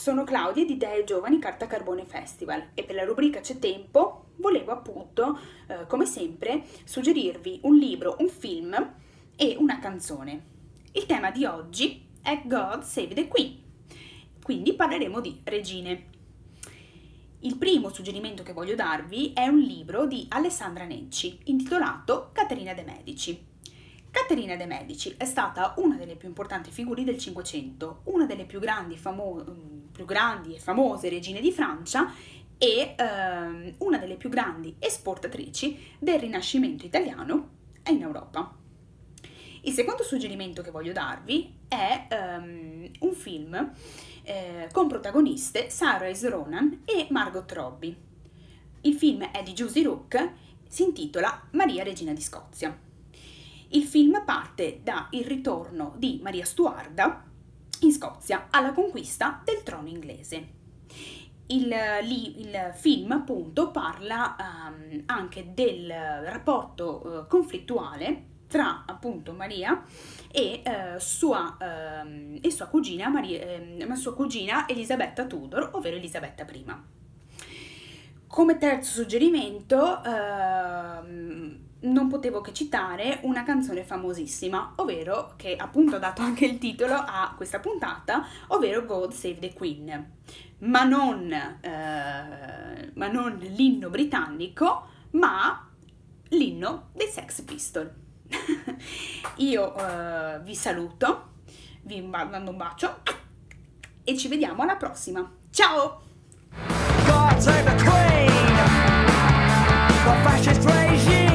Sono Claudia di Idee Giovani Carta Carbone Festival e per la rubrica C'è tempo volevo appunto, come sempre, suggerirvi un libro, un film e una canzone. Il tema di oggi è God Save the Queen, quindi parleremo di regine. Il primo suggerimento che voglio darvi è un libro di Alessandra Necci intitolato Caterina de' Medici. Caterina de' Medici è stata una delle più importanti figure del Cinquecento, una delle più grandi e famose regine di Francia e una delle più grandi esportatrici del Rinascimento italiano in Europa. Il secondo suggerimento che voglio darvi è un film con protagoniste Saoirse Ronan e Margot Robbie. Il film è di Jussi Rook, si intitola Maria Regina di Scozia. Il film parte dal ritorno di Maria Stuarda in Scozia alla conquista del trono inglese. Il film appunto parla anche del rapporto conflittuale tra appunto Maria e sua cugina Elisabetta Tudor, ovvero Elisabetta I. Come terzo suggerimento non potevo che citare una canzone famosissima, ovvero che appunto ha dato anche il titolo a questa puntata, ovvero God Save the Queen, ma non l'inno britannico, ma l'inno dei Sex Pistols. Io vi saluto, vi mando un bacio e ci vediamo alla prossima. Ciao! God save the Queen, the fascist regime.